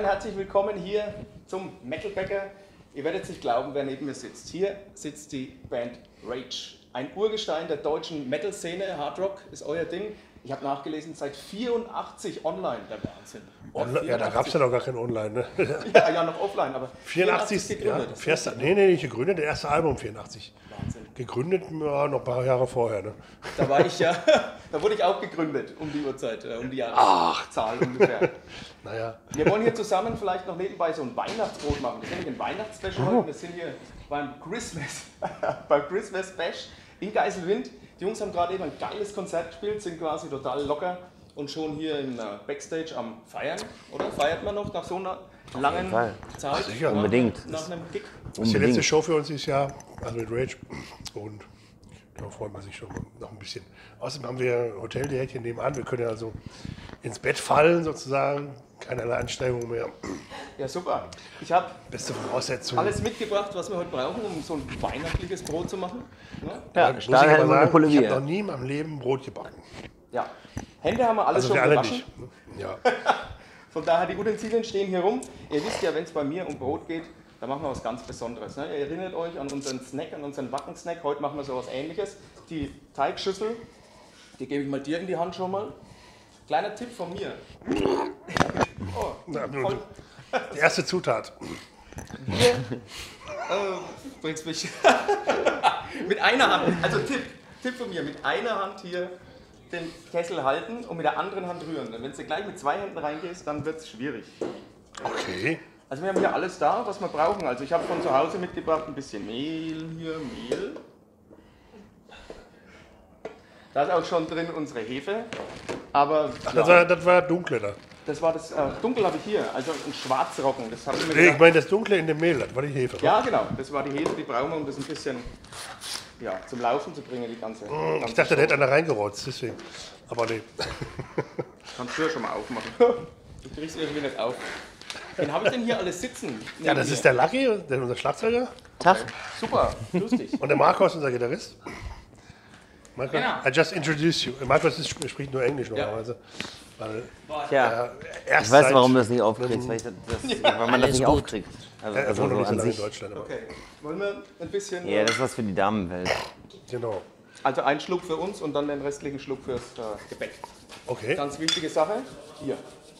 Herren, herzlich willkommen hier zum Metalbäcker. Ihr werdet nicht glauben, wer neben mir sitzt. Hier sitzt die Band Rage. Ein Urgestein der deutschen Metal-Szene. Hardrock ist euer Ding. Ich habe nachgelesen, seit 84 online, der Wahnsinn. Ja, da gab es ja noch gar kein Online, ne? Ja, noch offline, aber 84 gegründet. Ja, nee, nicht gegründet, das erste Album 84. Wahnsinn. Gegründet, ja, noch ein paar Jahre vorher, ne? Da war ich ja, da wurde ich auch gegründet, um die Uhrzeit, um die Jahreszahl ungefähr. Naja. Wir wollen hier zusammen vielleicht noch nebenbei so ein Weihnachtsbrot machen. Wir sind nämlich ein Weihnachtsspecial heute. Wir sind hier beim Christmas Bash in Geiselwind. Die Jungs haben gerade eben ein geiles Konzert gespielt, sind quasi total locker und schon hier in Backstage am Feiern, oder? Feiert man noch nach so einer langen Zeit? Sicher. Unbedingt. Nach einem Gig? Das ist die letzte Show für uns dieses Jahr, also mit Rage. Und da freut man sich schon noch ein bisschen. Außerdem haben wir ein Hotel direkt hier nebenan. Wir können ja also ins Bett fallen sozusagen. Keinerlei Anstrengung mehr. Ja, super. Ich habe Beste Voraussetzung. alles mitgebracht, was wir heute brauchen, um so ein weihnachtliches Brot zu machen. Ne? Ja, Muss ich aber Stahlhelm und eine sagen, ich habe Polivier. noch nie in meinem Leben Brot gebacken. Ja. Hände haben wir alle Also schon wir alle gewaschen. nicht. Ja. Von daher, die Utensilien stehen hier rum. Ihr wisst ja, wenn es bei mir um Brot geht, da machen wir was ganz Besonderes. Ne? Ihr erinnert euch an unseren Snack, an unseren Wackensnack. Heute machen wir so was Ähnliches. Die Teigschüssel, die gebe ich mal dir in die Hand schon mal. Kleiner Tipp von mir. Oh, voll. Die erste Zutat. Hier, bringst mich. Mit einer Hand, also Tipp von mir, mit einer Hand hier den Kessel halten und mit der anderen Hand rühren. Wenn du gleich mit zwei Händen reingehst, dann wird es schwierig. Okay. Also wir haben hier alles da, was wir brauchen. Also ich habe von zu Hause mitgebracht ein bisschen Mehl hier, Mehl. Da ist auch schon drin unsere Hefe. Aber Das war dunkle da. das war das Dunkel habe ich hier, also ein Schwarzrocken. Das habe ich mir Nee, ich gedacht. meine das Dunkle in dem Mehl, das war die Hefe. Ja, genau. Das war die Hefe, die brauchen wir, um das ein bisschen zum Laufen zu bringen, die ganze. Ich dachte, da hätte einer reingerotzt, deswegen. Aber nee. Kannst du ja schon mal aufmachen. Du kriegst irgendwie nicht auf. Wen habe ich denn hier alles sitzen? Ja, das ist der Lucky, unser Schlagzeuger. Tag. Super, lustig. Und der Markus, unser Gitarrist. Markus, Genau. I just introduced you. Markus spricht nur Englisch normalerweise. Weil, Tja, erst ich weiß, seit- warum du das nicht aufkriegst, weil man das nicht aufkriegt. Also, Er wohnt noch nicht so an lange in sich. Deutschland. Aber Okay, wollen wir ein bisschen. Ja, das ist was für die Damenwelt. genau. Also einen Schluck für uns und dann den restlichen Schluck fürs Gebäck. Okay. Ganz wichtige Sache. Hier.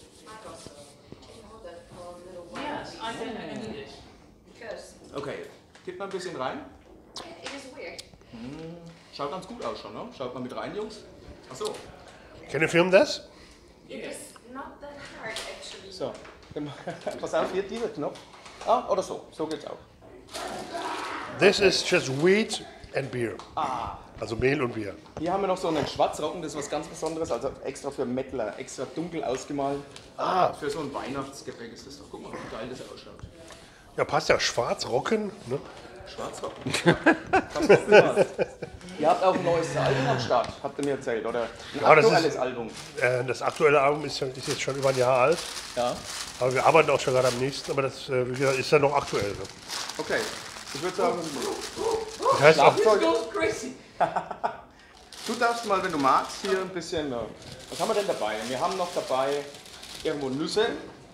Yes, I can need it. Because Okay, gib mal ein bisschen rein. it is weird. Schaut ganz gut aus schon, ne? Schaut mal mit rein, Jungs. Achso, Can you film this? It is not that hard actually. so. Pass auf, hier dieser Knopf. Ah, oder so. So geht's auch. This is just wheat and beer. Also Mehl und Bier. Hier haben wir noch so einen Schwarzrocken, das ist was ganz Besonderes, also extra für Mettler, extra dunkel ausgemalt. Für so ein Weihnachtsgebäck ist das doch. Guck mal, wie geil das ausschaut. Ja, passt ja. Schwarz, Rocken. Ne? Schwarzrocken. Ganz optimal. Ihr habt auch ein neues Album am Start, habt ihr mir erzählt, oder? Ein Ja, das ist- aktuelles Album. Das aktuelle Album ist jetzt schon über ein Jahr alt. Ja. Aber wir arbeiten auch schon gerade am nächsten. Aber das wie gesagt, ist ja noch aktuell. Ne? Okay. Ich würde sagen, Das heißt auch, Schlagzeug. Goes crazy. Du darfst mal, wenn du magst, hier ein bisschen. Was haben wir denn dabei? Wir haben noch dabei irgendwo Nüsse.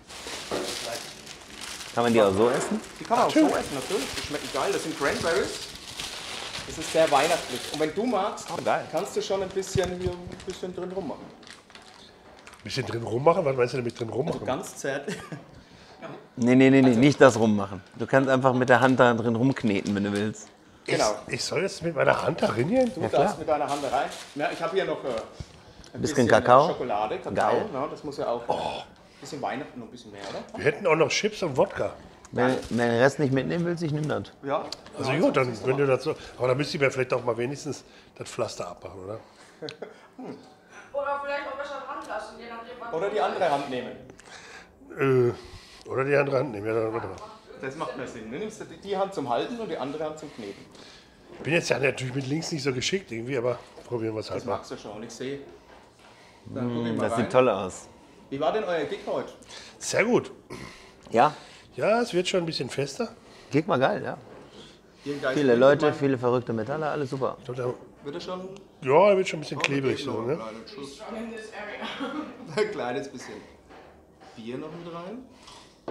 Kann man die auch so essen? Die kann man auch so essen, natürlich. Die schmecken geil. Das sind Cranberries. Das ist sehr weihnachtlich. Und wenn du magst, geil. kannst du schon ein bisschen hier ein bisschen drin rummachen. ein bisschen drin rummachen. Was meinst du damit drin rummachen? Ganz zärtlich. Nee, nicht das rummachen. Du kannst einfach mit der Hand da drin rumkneten, wenn du willst. Genau. Ich soll jetzt mit meiner Hand da rein? Du darfst mit deiner Hand da rein. Ja, ich habe hier noch ein Bisschen Kakao? Schokolade, Kakao. Geil. Na, das muss ja auch. Ein bisschen Weihnachten, noch ein bisschen mehr, oder? Wir hätten auch noch Chips und Wodka. Wenn du den Rest nicht mitnehmen willst, ich nimm das. Ja. Also gut, dann wenn du das so. Aber dann müsst ihr mir vielleicht auch mal wenigstens das Pflaster abmachen, oder? Oder vielleicht auch besser dran lassen, je nachdem, was Oder die andere Hand nehmen. Oder die andere Hand nehmen. Ja, dann, warte mal. Das macht mehr Sinn. Du nimmst die Hand zum Halten und die andere Hand zum Kneten. Ich bin jetzt ja natürlich mit links nicht so geschickt irgendwie, aber probieren wir es halt Das mal. magst du schon. Ich sehe. Dann guck ich mal Das rein. sieht toll aus. Wie war denn euer Gig heute? Sehr gut. Ja, Ja, es wird schon ein bisschen fester. geht mal geil, ja. Hier in Geist- Viele Leute, viele verrückte Metalle, alles super. Ich glaub, der- Wird er schon? Ja, er wird schon ein bisschen klebrig so, ne? Kleinen Schuss. in this area. Ein kleines bisschen Bier noch mit rein.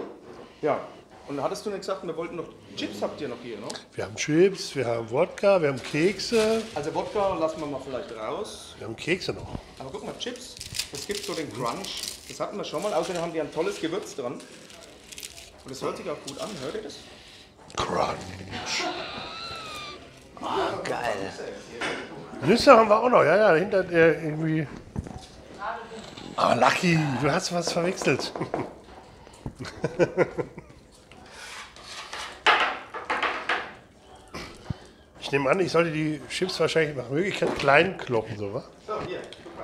Ja. Und hattest du nicht gesagt, wir wollten noch Chips habt ihr noch hier, ne? Wir haben Chips, wir haben Wodka, wir haben Kekse. Also Wodka lassen wir mal vielleicht raus. Wir haben Kekse noch. Aber guck mal, Chips, das gibt so den Crunch. Das hatten wir schon mal. Außerdem haben die ein tolles Gewürz dran. Und das hört sich auch gut an. Hört ihr das? Crunch. Geil. Nüsse haben wir auch noch, ja, ja, hinter der irgendwie. Ah, Lucky, du hast was verwechselt. Ich nehme an, ich sollte die Chips wahrscheinlich nach Möglichkeit klein kloppen, so, wa? So, hier, guck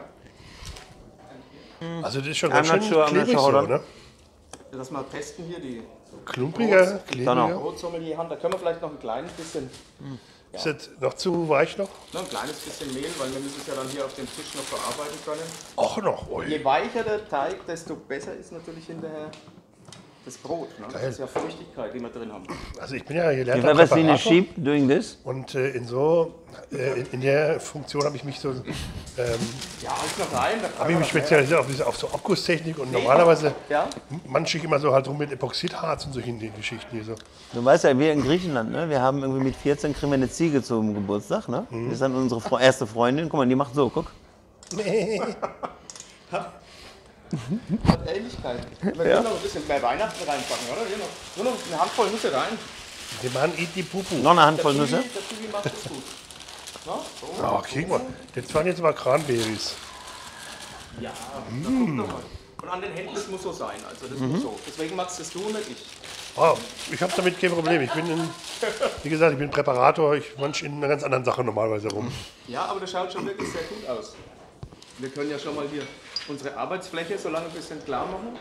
mal. Also das ist schon I'm ganz not schön sure, I'm not klebrig sure, so, hold on. ne? Lass mal testen hier die Klumpiger, klebriger. Brotsommelier-Hand. Da können wir vielleicht noch ein kleines bisschen, Ist das noch zu weich noch? ein kleines bisschen Mehl, weil wir müssen es ja dann hier auf dem Tisch noch verarbeiten können. Och noch, ui. Je weicher der Teig, desto besser ist natürlich hinterher das Brot. Ne? Das Geil. ist ja Feuchtigkeit, die wir drin haben. Also ich bin ja If gelernter ever seen a Präparator sheep doing this? und in der Funktion habe ich mich so Ja, alles noch rein. Da kann habe ich man mich das- spezialisiert auf so Abgusstechnik und normalerweise Ja? manche immer so halt rum mit Epoxidharz und solchen Geschichten hier so. Du weißt ja, wir in Griechenland, ne? Wir haben irgendwie mit 14 kriegen wir eine Ziege zum Geburtstag, ne? Das ist dann unsere erste Freundin. Guck mal, die macht so, guck. Hat Ähnlichkeit. Wir können noch ein bisschen mehr Weihnachten reinpacken, oder? Hier noch, nur noch eine Handvoll Nüsse rein. Der Mann eat die Pupu. Noch eine Handvoll Nüsse. Der Kiwi macht das gut. Na, so. Oh, guck mal. Das waren jetzt aber Cranberries. Ja, da guck doch mal. Und an den Händen, das muss so sein. Also das muss so. Deswegen machst das du nicht ich. Oh, ich habe damit kein Problem. Wie gesagt, ich bin Präparator. Ich manch in einer ganz anderen Sache normalerweise rum. Ja, aber das schaut schon wirklich sehr gut aus. Wir können ja schon mal hier unsere Arbeitsfläche so lange ein bisschen klar machen.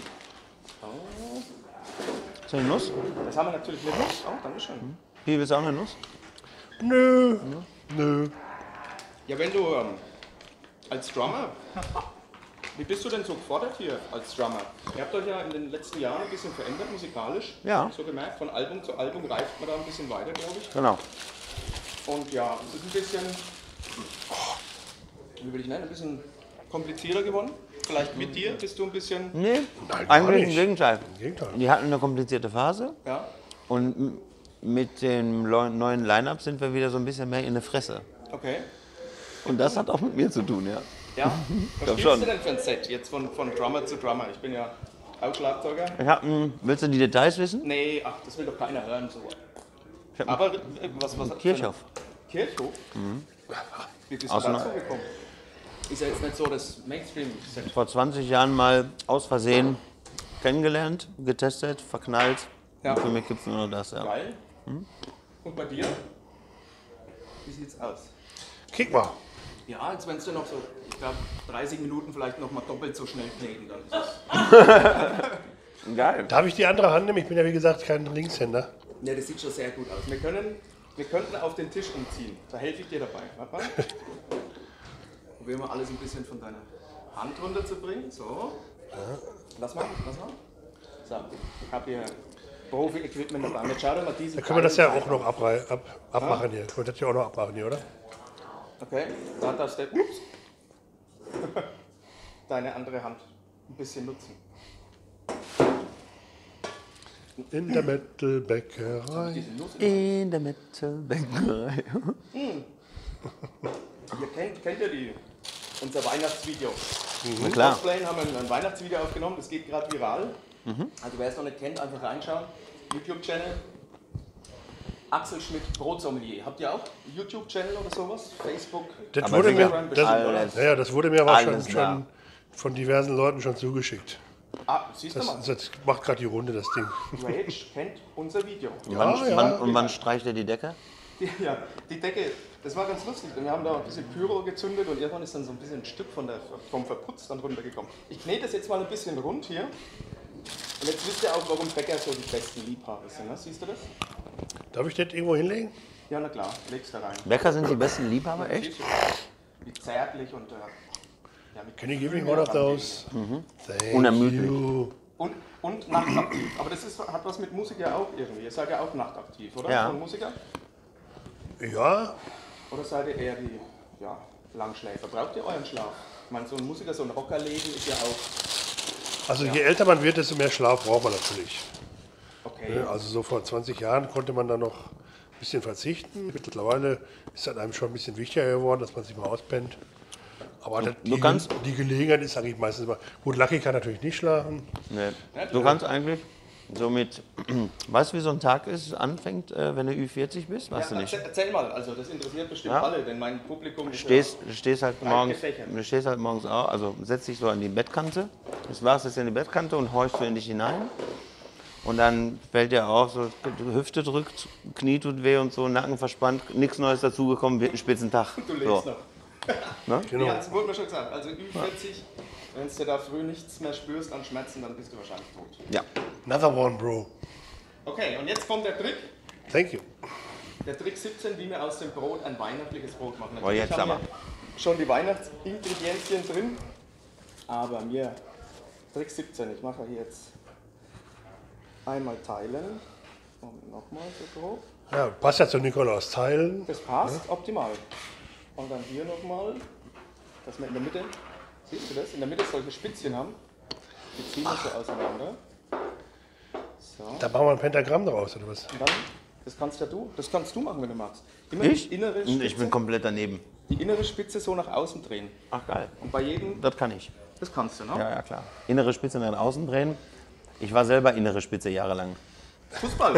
Ist das eine Nuss? Das haben wir natürlich mit Nuss. Oh, dankeschön. Wie, willst du auch eine Nuss? Nö. Nö. Ja, wenn du als Drummer, wie bist du denn so gefordert hier als Drummer? Ihr habt euch ja in den letzten Jahren ein bisschen verändert musikalisch. Ja. So gemerkt, von Album zu Album reift man da ein bisschen weiter, glaube ich. Genau. Und ja, es ist ein bisschen, wie will ich nennen, ein bisschen komplizierter geworden. Vielleicht mit dir bist du ein bisschen, Nee, Nein, gar eigentlich im nicht. Gegenteil. Im Gegenteil. Die hatten eine komplizierte Phase ja, und mit dem neuen Line-Up sind wir wieder so ein bisschen mehr in der Fresse. okay. Und das hat auch mit mir zu tun, ja. Ja, was Glaub spielst schon. du denn für ein Set jetzt von Drummer zu Drummer? Ich bin ja auch Schlagzeuger. Ich hab willst du die Details wissen? Nee, ach, das will doch keiner hören so. Ich hab Aber was Kirchhoff. Kirchhof? Wie bist du Aus dazu gekommen? Ist ja jetzt nicht so das Mainstream-Set. Vor 20 Jahren mal aus Versehen kennengelernt, getestet, verknallt. Ja. Und für mich gibt es nur noch das, ja. Geil. Und bei dir? Wie sieht's aus? Kick mal. Ja, jetzt wenn du noch so, ich glaube, 30 Minuten vielleicht noch mal doppelt so schnell kneten, dann ist das. Geil. Darf ich die andere Hand nehmen? Ich bin ja wie gesagt kein Linkshänder. Ja, das sieht schon sehr gut aus. Wir könnten auf den Tisch umziehen. Da helfe ich dir dabei. Warte mal. Probieren wir alles ein bisschen von deiner Hand runterzubringen. So. Lass mal. So, ich habe hier Profi-Equipment dabei. Jetzt schau dir mal diese Da können wir das ja geilen auch noch abmachen hier. Können wir das ja auch noch abmachen hier, oder? Okay, da darfst du ups, deine andere Hand ein bisschen nutzen. In der Metalbäckerei. Diese Nuss. In der Metalbäckerei. Kennt ihr unser Weihnachtsvideo? Na klar. Cosplayen haben wir ein Weihnachtsvideo aufgenommen, das geht gerade viral. Also wer es noch nicht kennt, einfach reinschauen. YouTube-Channel. Axel Schmidt Brotsommelier. Habt ihr auch YouTube-Channel oder sowas? Facebook? Das Aber wurde sicher. mir, Alles. das wurde mir aber Alles schon da. von diversen Leuten schon zugeschickt. Ah, siehst du mal. Das macht gerade die Runde, das Ding. Rage kennt unser Video. Und wann streicht er die Decke? Ja, die Decke, das war ganz lustig. Wir haben da ein bisschen Pyro gezündet und irgendwann ist dann so ein bisschen ein Stück vom Verputz dann runtergekommen. Ich knete das jetzt mal ein bisschen rund hier. Und jetzt wisst ihr auch, warum Bäcker so die besten Liebhaber sind. Ne? Siehst du das? Darf ich das irgendwo hinlegen? Ja, na klar, leg's da rein. Bäcker sind die besten Liebhaber, echt? Siehst du? Wie zärtlich und ja, mit Can you give me Gefühl one of daran those? Thank Unermüdlich. you. Und nachtaktiv. Aber das hat was mit Musik ja auch irgendwie. Ihr seid ja auch nachtaktiv, oder? Ja. Von Musiker? Ja, Oder seid ihr eher die Langschläfer? Braucht ihr euren Schlaf? Ich meine, so ein Musiker, so ein Rockerleben ist ja auch. also je älter man wird, desto mehr Schlaf braucht man natürlich. Okay. Also so vor 20 Jahren konnte man da noch ein bisschen verzichten. Mittlerweile ist das einem schon ein bisschen wichtiger geworden, dass man sich mal auspennt. Aber die Gelegenheit ist eigentlich meistens immer. Gut, Lucky kann natürlich nicht schlafen. Nee. Du kannst eigentlich so mit, weißt du, wie so ein Tag ist, anfängt, wenn du Ü40 bist? Weißt du nicht? Erzähl mal, also das interessiert bestimmt alle, denn mein Publikum ist Du stehst halt morgens auf, also setzt dich so an die Bettkante, das war's jetzt in die Bettkante und horchst du in dich hinein. Und dann fällt dir auf, so Hüfte drückt, Knie tut weh und so, Nacken verspannt, nichts Neues dazugekommen, wird ein Spitzentag. Du lebst so. noch. Ne? Genau. Ja, das wurde mir schon gesagt. Also Ü40, wenn du da früh nichts mehr spürst an Schmerzen, dann bist du wahrscheinlich tot. Ja. Another one, bro. Okay, und jetzt kommt der Trick. Thank you. Der Trick 17, wie wir aus dem Brot ein weihnachtliches Brot machen. Oh, jetzt haben aber. wir schon die Weihnachtsingredienzien drin, aber mir Trick 17, ich mache hier jetzt einmal teilen und nochmal so grob. Ja, passt ja zu Nikolaus teilen. Das passt, optimal. Und dann hier nochmal, dass wir in der Mitte, siehst du das, in der Mitte solche Spitzchen haben. Die ziehen wir so auseinander. So. Da machen wir ein Pentagramm draus, oder was? Und dann, das kannst du machen, wenn du magst. Immer Ich? Die innere Spitze, Ich bin komplett daneben. die innere Spitze so nach außen drehen. Ach geil. Und bei jedem, Das kann ich. das kannst du, ne? Ja, ja, klar. Innere Spitze nach außen drehen. Ich war selber innere Spitze jahrelang. Fußball.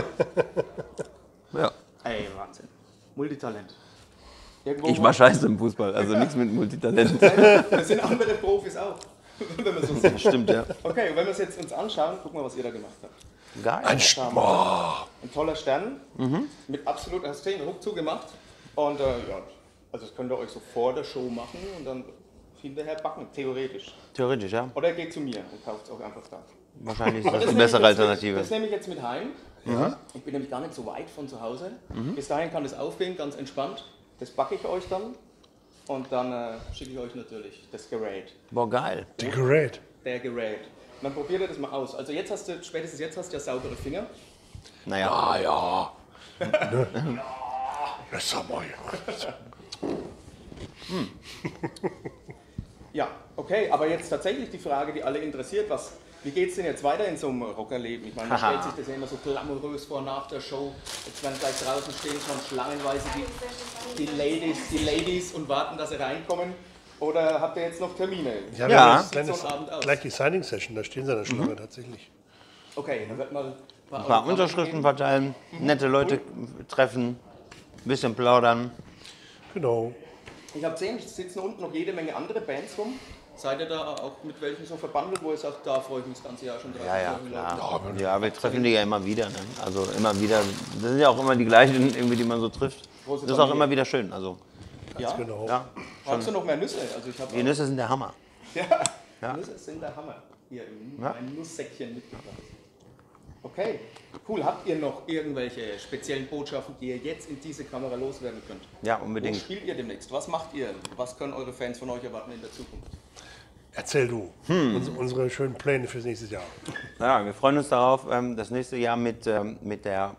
Ja. Ey, Wahnsinn. Multitalent. Irgendwo Ich war scheiße im Fußball, also nichts mit Multitalent. Das sind andere Profis auch. Wenn man so sieht. Stimmt, ja. Okay, und wenn wir es jetzt uns anschauen, gucken wir, was ihr da gemacht habt. Geil. Ein toller Stern, mit absolut, hast du den ruckzuck gemacht. Und ja, also das könnt ihr euch so vor der Show machen und dann hinterher backen, theoretisch. Theoretisch, ja. Oder ihr geht zu mir und kauft es auch einfach da. Wahrscheinlich ist Aber das die nehme ich bessere jetzt Alternative. Das nehme ich jetzt mit heim. Ich bin nämlich gar nicht so weit von zu Hause. Bis dahin kann das aufgehen, ganz entspannt. Das backe ich euch dann. Und dann schicke ich euch natürlich das Gerät. Boah, geil. Die Gerät. Der Gerät. Und dann probiert ihr das mal aus. Also jetzt hast du, spätestens jetzt hast du ja saubere Finger. Naja. Ah ja. Ne? Das haben wir ja. Ja, okay, aber jetzt tatsächlich die Frage, die alle interessiert, wie geht es denn jetzt weiter in so einem Rockerleben? Ich meine, man stellt sich das ja immer so glamourös vor nach der Show. Jetzt werden gleich draußen stehen schon schlangenweise die Ladies und warten, dass sie reinkommen. Oder habt ihr jetzt noch Termine? Ja, Ja. Sieht so ein Abend aus. Gleich die Signing-Session, da stehen sie an der Schlange tatsächlich. Okay, dann wird mal Ein paar Unterschriften verteilen, nette Leute treffen, ein bisschen plaudern. Genau. Ich habe gesehen, es sitzen unten noch jede Menge andere Bands rum. Seid ihr da auch mit welchen so verbandelt, wo ihr sagt, da freue ich mich das ganze Jahr schon drauf? Ja, ja, klar. Ja, wir treffen die ja immer wieder. Ne? Also immer wieder, das sind ja auch immer die gleichen, irgendwie, die man so trifft. Das ist auch immer wieder schön. Also, Ja? Genau. ja, Hast du noch mehr Nüsse? Also ich die Nüsse sind der Hammer. Ja, Nüsse sind der Hammer. Hier Ja. ein Nusssäckchen mitgebracht. Okay, cool. Habt ihr noch irgendwelche speziellen Botschaften, die ihr jetzt in diese Kamera loswerden könnt? Ja, Wo unbedingt. spielt ihr demnächst? Was macht ihr? Was können eure Fans von euch erwarten in der Zukunft? Erzähl du. Unsere schönen Pläne fürs nächste Jahr. Ja, wir freuen uns darauf, das nächste Jahr mit der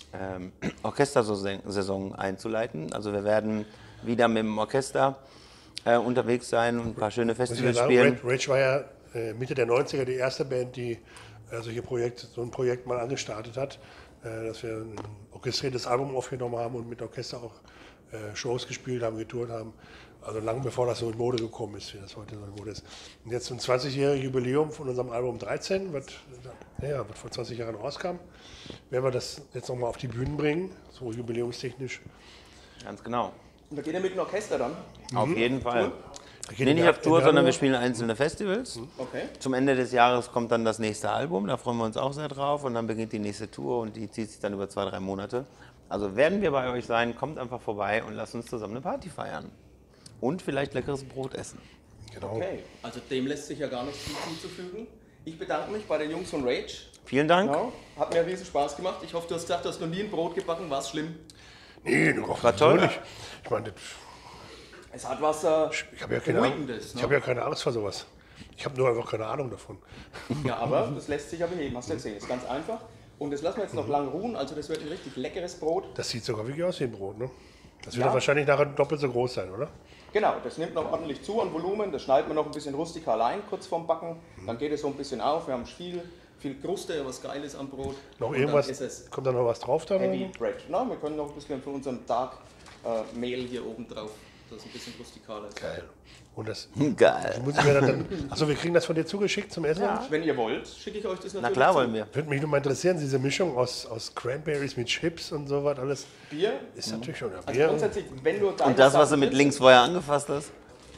Orchestersaison einzuleiten. Also wir werden wieder mit dem Orchester unterwegs sein und ein paar schöne Muss ich ja Festivals sagen, spielen. Rage war ja Mitte der 90er die erste Band, die so ein Projekt mal angestartet hat, dass wir ein orchestriertes Album aufgenommen haben und mit Orchester auch Shows gespielt haben, getourt haben. Also lange bevor das so in Mode gekommen ist, wie das heute so in Mode ist. Und jetzt zum 20-jährigen Jubiläum von unserem Album 13, was vor 20 Jahren rauskam, werden wir das jetzt nochmal auf die Bühnen bringen, so jubiläumstechnisch. Ganz genau. Und da geht ihr mit dem Orchester dann? Auf jeden Fall. Geht Nee, im nicht auf Tour, Januar. sondern wir spielen einzelne Festivals. Okay. Zum Ende des Jahres kommt dann das nächste Album, da freuen wir uns auch sehr drauf. Und dann beginnt die nächste Tour und die zieht sich dann über 2-3 Monate. Also werden wir bei euch sein, kommt einfach vorbei und lasst uns zusammen eine Party feiern. Und vielleicht leckeres Brot essen. Genau. Okay, also dem lässt sich ja gar nichts hinzufügen. Ich bedanke mich bei den Jungs von Rage. Vielen Dank. Genau. Hat mir riesen Spaß gemacht. Ich hoffe, du hast gesagt, du hast noch nie ein Brot gebacken. War es schlimm? Nee, du War toll. Nicht. Ich meine, Es hat was ich habe ja keine Ahnung. Beruhigendes. Ich habe ja keine Angst vor sowas. Ich habe nur einfach keine Ahnung davon. Ja, aber das lässt sich ja beheben, hast du gesehen. Ist ganz einfach. Und das lassen wir jetzt noch lang ruhen. Also das wird ein richtig leckeres Brot. Das sieht sogar wirklich aus wie ein Brot, ne? Das wird Ja. dann wahrscheinlich nachher doppelt so groß sein, oder? Genau, das nimmt noch ordentlich zu an Volumen. Das schneidet man noch ein bisschen rustikal ein, kurz vorm Backen. Dann geht es so ein bisschen auf. Wir haben viel viel Kruste, was Geiles am Brot. Noch Und irgendwas, dann ist es kommt da noch was drauf dann? Heavy Bread. Na, wir können noch ein bisschen von unserem Dark Mehl hier oben drauf, das ein bisschen rustikaler ist. Geil. Und das Geil. muss ich mir dann, achso, wir kriegen das von dir zugeschickt zum Essen? Ja. Wenn ihr wollt, schicke ich euch das natürlich. Na klar zu. wollen wir. Würde mich nur mal interessieren, diese Mischung aus Cranberries mit Chips und so was alles. Bier. Ist natürlich schon Also Bier. grundsätzlich, wenn du Und das, was du mit links vorher angefasst hast?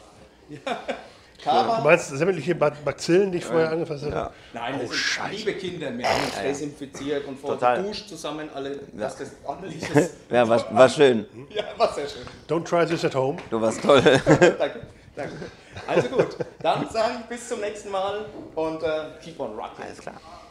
Du meinst sämtliche Bazillen, die ich vorher angefasst habe? Ja. Nein, das sind Scheiße. liebe Kinder, wir haben uns desinfiziert und vorher Total. geduscht zusammen, alle, dass das ordentlich ist. Ja, war schön. Ja, war sehr schön. Don't try this at home. Du warst toll. Danke, danke. Also gut, dann sage ich bis zum nächsten Mal und keep on rocking. Alles klar.